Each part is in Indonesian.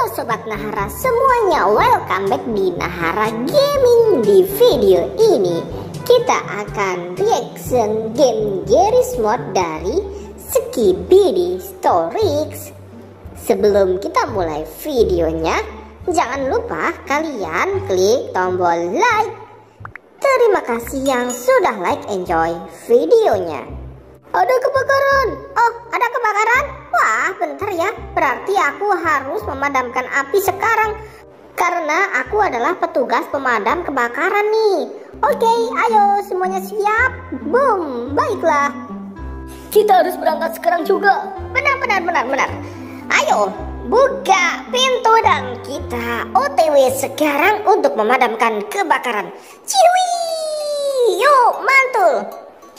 Sobat Nahara semuanya, welcome back di Nahara Gaming. Di video ini kita akan reaction game Garry's Mod dari Skibidi Storix. Sebelum kita mulai videonya, jangan lupa kalian klik tombol like. Terima kasih yang sudah like, enjoy videonya. Ada kebakaran. Oh, ada kebakaran? Wah, bentar ya. Berarti aku harus memadamkan api sekarang. Karena aku adalah petugas pemadam kebakaran nih. Oke, ayo semuanya siap. Boom, baiklah. Kita harus berangkat sekarang juga. Benar. Ayo, buka pintu dan kita OTW sekarang untuk memadamkan kebakaran. Ciwi, yuk mantul.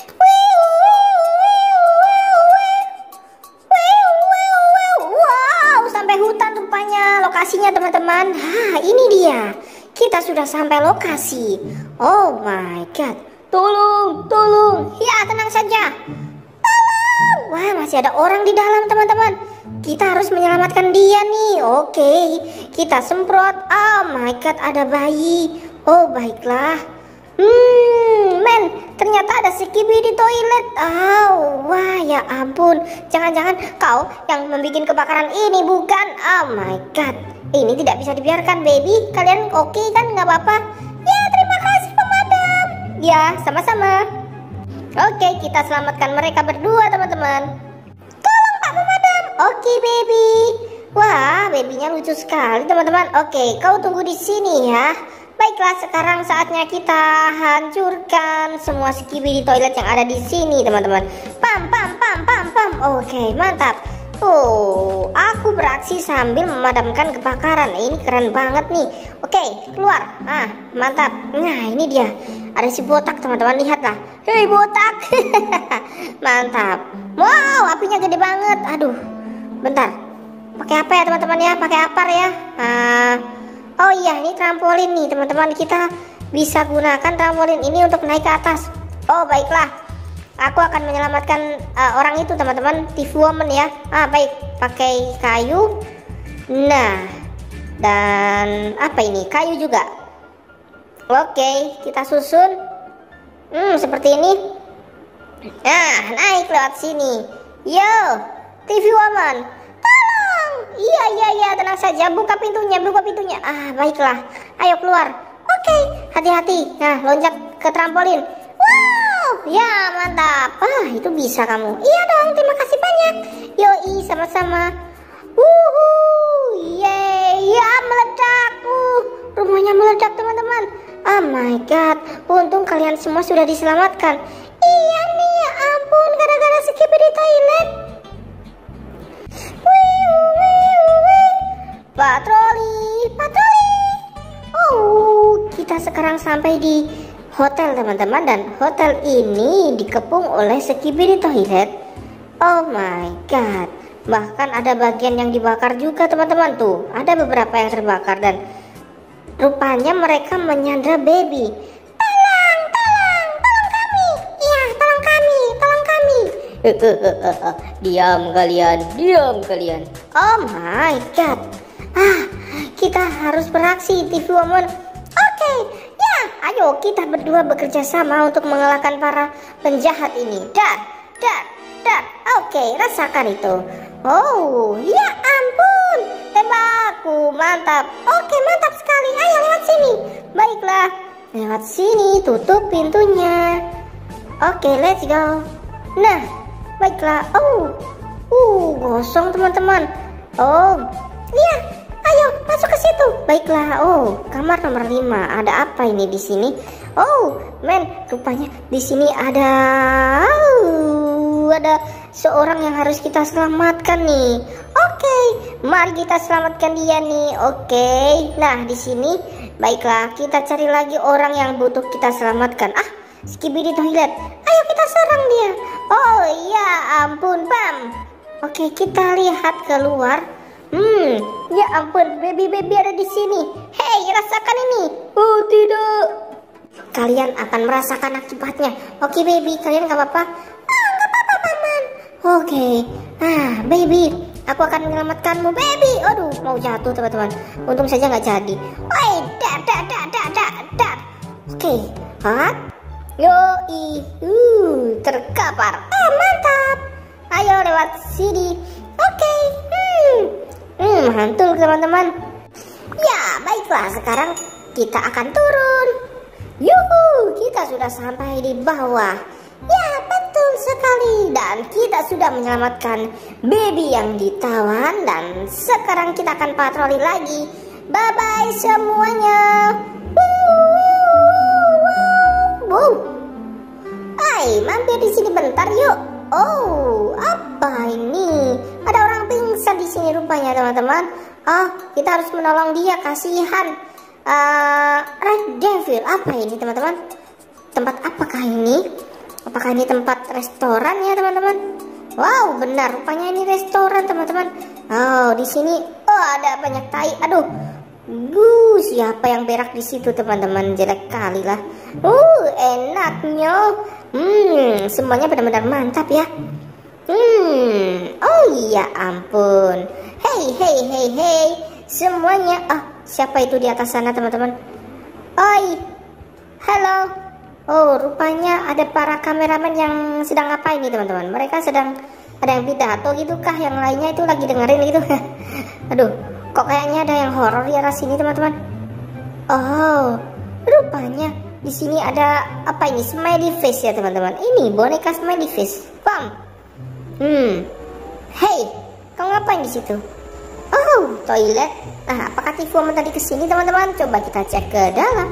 Lokasinya teman-teman. Ini dia. Kita sudah sampai lokasi. Oh my god. Tolong. Ya, tenang saja. Tolong. Wah, masih ada orang di dalam teman-teman. Kita harus menyelamatkan dia nih. Oke, kita semprot. Oh my god, ada bayi. Oh, baiklah. Men, ternyata ada Skibidi toilet. Oh, wah, ya ampun. Jangan-jangan kau yang membuat kebakaran ini, bukan? Oh my god, ini tidak bisa dibiarkan, baby. Kalian oke kan? Nggak apa-apa? Ya, terima kasih pemadam. Ya, sama-sama. Oke, kita selamatkan mereka berdua, teman-teman. Tolong Pak Pemadam. Oke, baby. Wah, babynya lucu sekali, teman-teman. Oke, kau tunggu di sini ya. Baiklah, sekarang saatnya kita hancurkan semua Skibidi toilet yang ada di sini, teman-teman. Pam. Oke, mantap. Oh, aku beraksi sambil memadamkan kebakaran. Ini keren banget nih. Oke, keluar. Mantap. Nah, ini dia. Ada si botak, teman-teman. Lihatlah. Hei, botak. Mantap. Wow, apinya gede banget. Aduh, bentar. Pakai apa ya, teman-teman ya? Pakai apar ya. Oh iya, ini trampolin nih teman-teman. Kita bisa gunakan trampolin ini untuk naik ke atas. Oh baiklah, aku akan menyelamatkan orang itu teman-teman. TV woman ya. Baik, pakai kayu. Nah, dan apa ini? Kayu juga. Oke, kita susun. Seperti ini. Nah, naik lewat sini. Yo, TV woman. Iya, tenang saja. Buka pintunya. Baiklah. Ayo keluar. Oke, hati-hati. Nah, loncat ke trampolin. Wow, ya mantap. Itu bisa kamu. Iya dong, terima kasih banyak. Yoi, sama-sama. Yeay, ya meledak. Rumahnya meledak, teman-teman. Oh my god, untung kalian semua sudah diselamatkan. Iya nih, ya ampun, gara-gara Skibidi toilet. Patroli. Oh, kita sekarang sampai di hotel, teman-teman. Dan hotel ini dikepung oleh Skibidi toilet. Oh my god. Bahkan ada bagian yang dibakar juga, teman-teman. Tuh, ada beberapa yang terbakar. Dan rupanya mereka menyandra baby. Tolong kami. Iya, tolong kami. Diam kalian. Oh my god. Kita harus beraksi, TV woman. Oke, ya, ayo kita berdua bekerja sama untuk mengalahkan para penjahat ini. Dar. Oke, rasakan itu. Oh, ya ampun, tembakku, mantap. Oke, mantap sekali. Ayo lewat sini. Baiklah, lewat sini, tutup pintunya. Oke, let's go. Nah, baiklah. Gosong, teman-teman. Oh, lihat. Ayo masuk ke situ. Baiklah. Oh, kamar nomor 5. Ada apa ini di sini? Oh, men, rupanya di sini ada seorang yang harus kita selamatkan nih. Oke, mari kita selamatkan dia nih. Oke. Nah, di sini baiklah, kita cari lagi orang yang butuh kita selamatkan. Skibidi toilet. Ayo kita serang dia. Oh, ya ampun, Bam. Oke, kita lihat keluar. Ya ampun, baby ada di sini. Hei, rasakan ini. Oh, tidak. Kalian akan merasakan akibatnya. Oke, baby, kalian gak apa-apa? Gak apa-apa, paman. Oke. Baby, Aku akan menyelamatkanmu, baby. Aduh, mau jatuh teman-teman. Untung saja nggak jadi. Oi, dar. Oke, hot. Yoi, terkapar. Mantap. Ayo lewat sini. Oke, mantul teman-teman. Ya, baiklah. Sekarang kita akan turun. Yuhu, kita sudah sampai di bawah. Ya, betul sekali. Dan kita sudah menyelamatkan baby yang ditawan. Dan sekarang kita akan patroli lagi. Bye-bye semuanya. Wow. Hai, mampir di sini bentar yuk. Oh, apa ini? Ada orang pingsan di sini rupanya teman-teman. Oh, kita harus menolong dia, kasihan. Red Devil, apa ini teman-teman? Tempat apakah ini? Apakah ini tempat restoran ya teman-teman? Wow, benar, rupanya ini restoran teman-teman. Oh, di sini ada banyak tai. Aduh, siapa yang berak di situ teman-teman? Jelek kali lah. Enaknya. Semuanya benar-benar mantap ya. Oh iya ampun. Hey, semuanya. Siapa itu di atas sana teman-teman? Oi, halo. Oh, rupanya ada para kameramen yang sedang ngapain nih teman-teman? Mereka sedang ada yang pidato gitu kah? Yang lainnya itu lagi dengerin gitu. Aduh, kok kayaknya ada yang horor di arah sini teman-teman? Oh, rupanya di sini ada apa ini? Smiley face ya teman-teman. Ini boneka smiley face. Pam. Hey, kau ngapain di situ? Oh, toilet. Apakah T-Woman tadi kesini teman-teman? Coba kita cek ke dalam.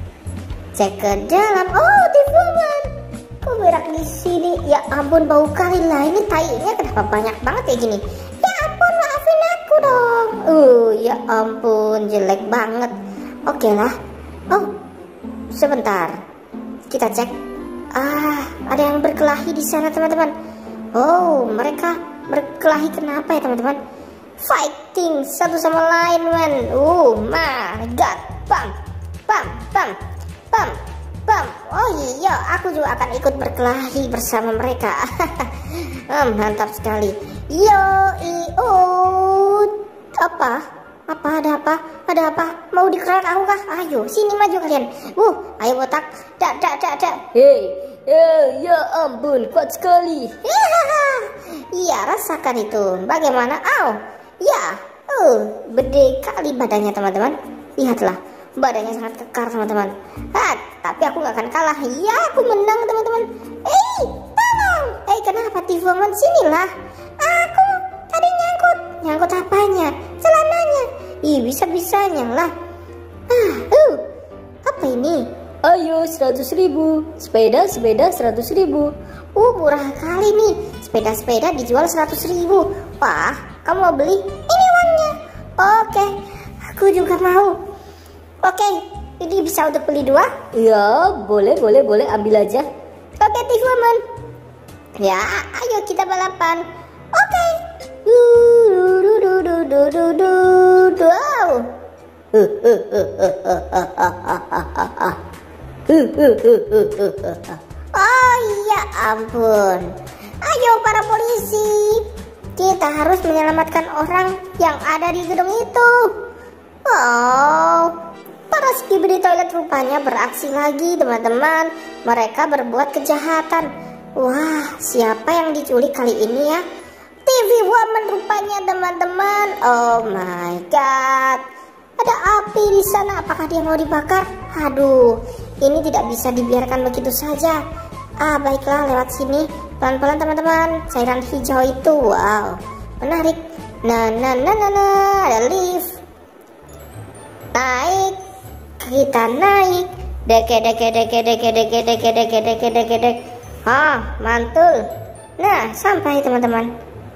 Oh, T-Woman. Kok berak di sini? Ya ampun, bau kali lah. Ini tainya kenapa banyak banget ya gini? Ya ampun, maafin aku dong. Ya ampun, jelek banget. Oke lah. Oh, sebentar. Kita cek. Ada yang berkelahi di sana teman-teman. Oh, mereka berkelahi kenapa ya teman-teman? Fighting satu sama lain man. Oh my god. Pam. Oh iya, aku juga akan ikut berkelahi bersama mereka. Mantap sekali. Ada apa? Mau dikeroyok aku kah? Ayo, sini maju kalian. Ayo botak. Dak. Hey, ya ampun, kuat sekali. Iya, rasakan itu. Bagaimana? Ya, gede kali badannya teman-teman. Lihatlah, badannya sangat kekar teman-teman. Tapi aku nggak akan kalah. Ya, aku menang teman-teman. Tolong. Kenapa T-Woman? Sinilah. Aku tadi nyangkut apanya? Celananya. Bisa-bisanya lah. Apa ini? Ayo 100.000. Sepeda 100.000. Murah kali nih. Sepeda dijual 100.000. Wah, kamu mau beli? Ini uangnya. Oke, aku juga mau. Oke, ini bisa untuk beli 2? Ya, boleh, ambil aja. Oke, T-Woman. Ya, ayo kita balapan. Oke. Oh ya ampun. Ayo para polisi, kita harus menyelamatkan orang yang ada di gedung itu. Para skibidi toilet rupanya beraksi lagi teman-teman. Mereka berbuat kejahatan. Wah, siapa yang diculik kali ini ya? T-Woman rupanya teman-teman. Oh my god. Ada api di sana. Apakah dia mau dibakar? Aduh, ini tidak bisa dibiarkan begitu saja. Baiklah, lewat sini. Pelan-pelan teman-teman. Cairan hijau itu, wow, menarik. Nah, ada lift. Naik. Kita naik. Dek. Mantul. Nah, sampai teman-teman.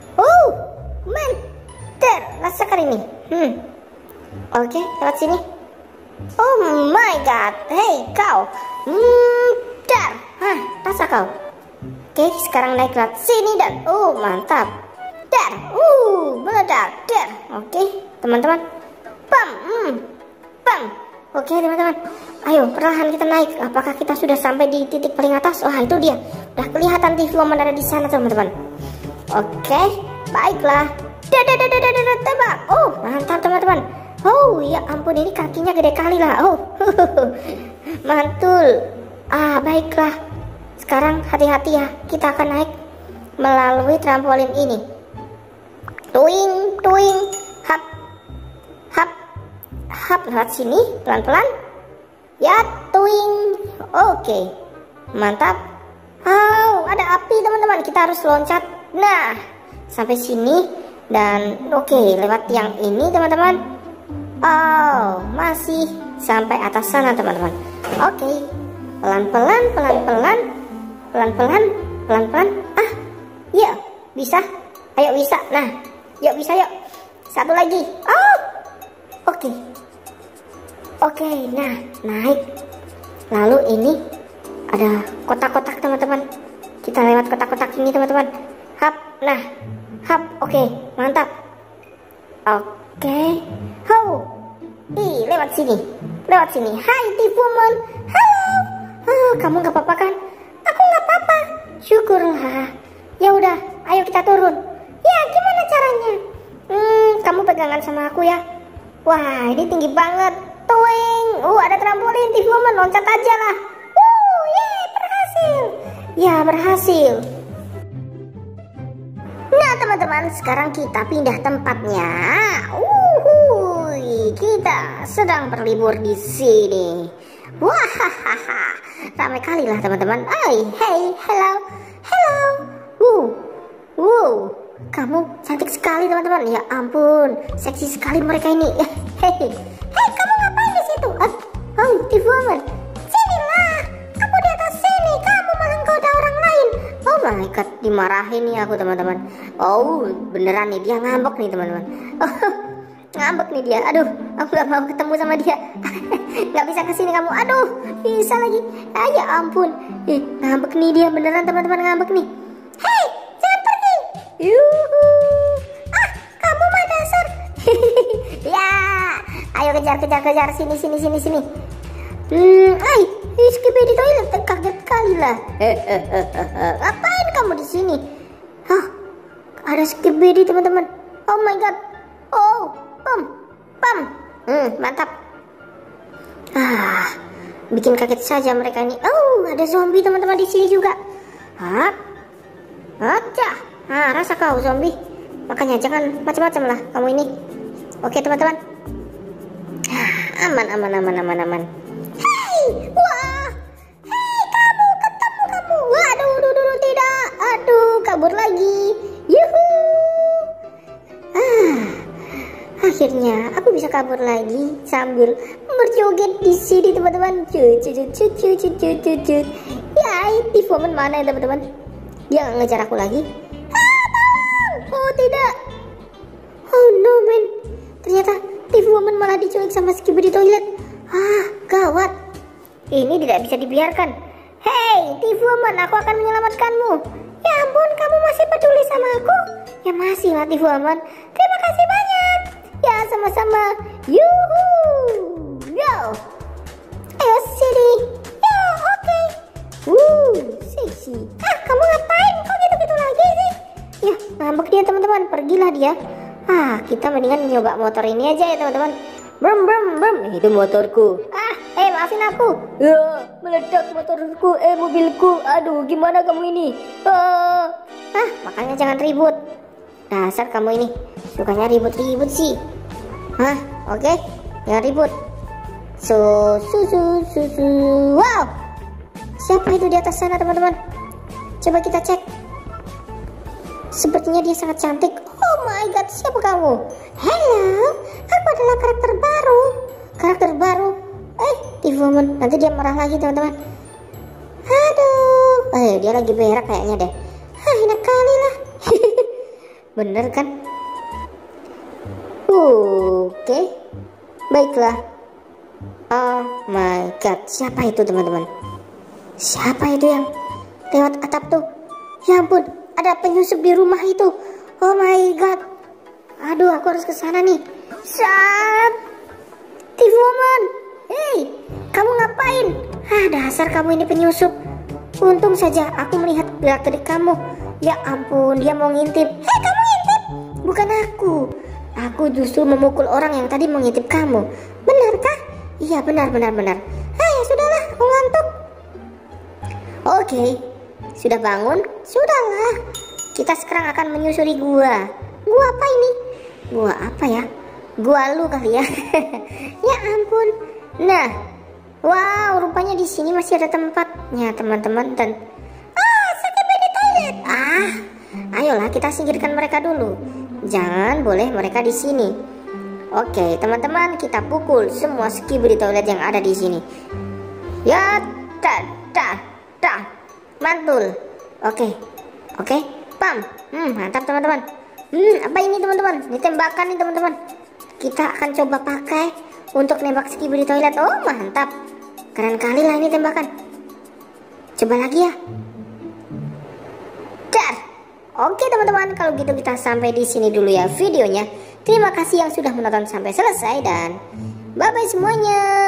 Mantap. Rasakan ini. Oke, lewat sini. Oh my god. Hey, kau. Dar. Rasa kau. Oke, sekarang naik lewat sini dan mantap. Dar. Meledak. Dar. Oke, teman-teman. Pam. Oke, teman-teman. Ayo, perlahan kita naik. Apakah kita sudah sampai di titik paling atas? Wah, itu dia. Udah kelihatan T-Woman ada di sana, teman-teman. Oke, baiklah. Tebak. Oh, mantap teman-teman. Oh, ya ampun, ini kakinya gede kali lah. Oh, mantul. Baiklah. Sekarang hati-hati ya. Kita akan naik melalui trampolin ini. Tuing, tuing, hap, hap, hap. Lewat sini, pelan-pelan. Ya, tuing. Oke, mantap. Oh, ada api teman-teman. Kita harus loncat. Nah, sampai sini. Dan oke, lewat yang ini teman-teman. Oh, masih sampai atas sana teman-teman. Oke, pelan-pelan, pelan-pelan, pelan-pelan, pelan-pelan. Ya, bisa. Ayo bisa. Nah, yuk bisa yuk. Satu lagi. Oh, oke. Oke, nah naik. Lalu ini ada kotak-kotak teman-teman. Kita lewat kotak-kotak ini teman-teman. Hap, nah, hap. Oke, mantap. Oke. Lewat sini. Lewat sini. Hai, Thief Woman. Halo. Kamu nggak apa-apa kan? Aku nggak apa-apa. Syukurlah. Ya udah, ayo kita turun. Ya, gimana caranya? Kamu pegangan sama aku ya. Wah, ini tinggi banget. Tuing. Ada trampolin, Thief Woman. Loncat aja lah. Berhasil. Ya, berhasil. Nah, teman-teman, sekarang kita pindah tempatnya. Kita sedang berlibur di sini. Wahahaha, ramai kali lah teman-teman. Hey, hello. Kamu cantik sekali teman-teman. Ya ampun, seksi sekali mereka ini. Hey, kamu ngapain di situ? Thief Woman, sinilah. Aku di atas sini. Kamu malah goda orang lain. Oh my god, dimarahin nih aku teman-teman. Oh, beneran nih, dia ngambek nih teman-teman. Ngambek nih dia. Aduh, aku gak mau ketemu sama dia. Gak bisa kesini kamu. Aduh, bisa lagi. Ya ampun. Ngambek nih dia, beneran teman-teman, ngambek nih. Hei, jangan pergi. Yuhu. Kamu mah dasar. Ya, ayo kejar. Sini. Skibidi toilet, kaget kali lah. Ngapain kamu di sini? Ada Skibidi teman-teman. Oh my god. Pam. Mantap. Bikin kaget saja mereka ini. Ada zombie teman-teman di sini juga. Rasa kau zombie. Makanya jangan macam-macam lah kamu ini. Oke teman-teman. Aman. Hei, kamu ketemu kamu. Waduh, tidak. Aduh, kabur lagi. Yuhu. Akhirnya aku bisa kabur lagi sambil berjoget di sini teman-teman. Cut. Ya, Thief Woman mana ya teman-teman? Dia nggak ngejar aku lagi. Oh tidak. Oh no man. Ternyata Thief Woman malah diculik sama Skibidi toilet. Gawat. Ini tidak bisa dibiarkan. Hey, Thief Woman, aku akan menyelamatkanmu. Ya ampun, kamu masih peduli sama aku? Ya masih lah Thief Woman. Terima kasih banyak. Ya sama-sama. Yuhu. Yo. Ayo sini. Yo, oke. Seksi. Kamu ngapain? Kok gitu-gitu lagi sih? Ya, ngambek dia teman-teman. Pergilah dia. Kita mendingan nyoba motor ini aja ya teman-teman. Brum. Itu motorku. Maafin aku. Ya, meledak motorku. Mobilku. Aduh, gimana kamu ini? Makanya jangan ribut. Dasar kamu ini. Sukanya ribut-ribut sih. Oke. Jangan ribut. Susu. Wow. Siapa itu di atas sana teman-teman? Coba kita cek. Sepertinya dia sangat cantik. Oh my god, siapa kamu? Hello, aku adalah karakter baru. Thief Woman, nanti dia marah lagi teman-teman. Aduh, dia lagi berak kayaknya deh. Enak kali lah. Bener kan? Oke, baiklah. Oh my god, siapa itu teman-teman? Siapa itu yang lewat atap tuh? Ya ampun, ada penyusup di rumah itu. Oh my god. Aduh, aku harus ke sana nih. Thief Woman. Hey, kamu ngapain? Dasar kamu ini penyusup. Untung saja aku melihat gerak-gerik kamu. Ya ampun, dia mau ngintip. Hei, kamu ngintip? bukan aku. Aku justru memukul orang yang tadi mengintip kamu. Benarkah? Iya, benar. Ya sudahlah, aku ngantuk. Oke, sudah bangun? Sudahlah. Kita sekarang akan menyusuri gua. Gua apa ini? Gua apa ya? Gua lu kali ya. Ya ampun. Nah, wow, rupanya di sini masih ada tempatnya, teman-teman. Dan Skibidi Toilet. Ayolah kita singkirkan mereka dulu. Jangan boleh mereka di sini. Oke, teman-teman, kita pukul semua Skibidi Toilet yang ada di sini. Ya, mantul. Oke, pam. Mantap teman-teman. Apa ini teman-teman? Ini tembakan nih teman-teman. Kita akan coba pakai untuk nembak Skibidi Toilet. Oh mantap, keren kali lah ini tembakan. Coba lagi ya. Dar. Oke teman-teman, kalau gitu kita sampai di sini dulu ya videonya. Terima kasih yang sudah menonton sampai selesai dan bye bye semuanya.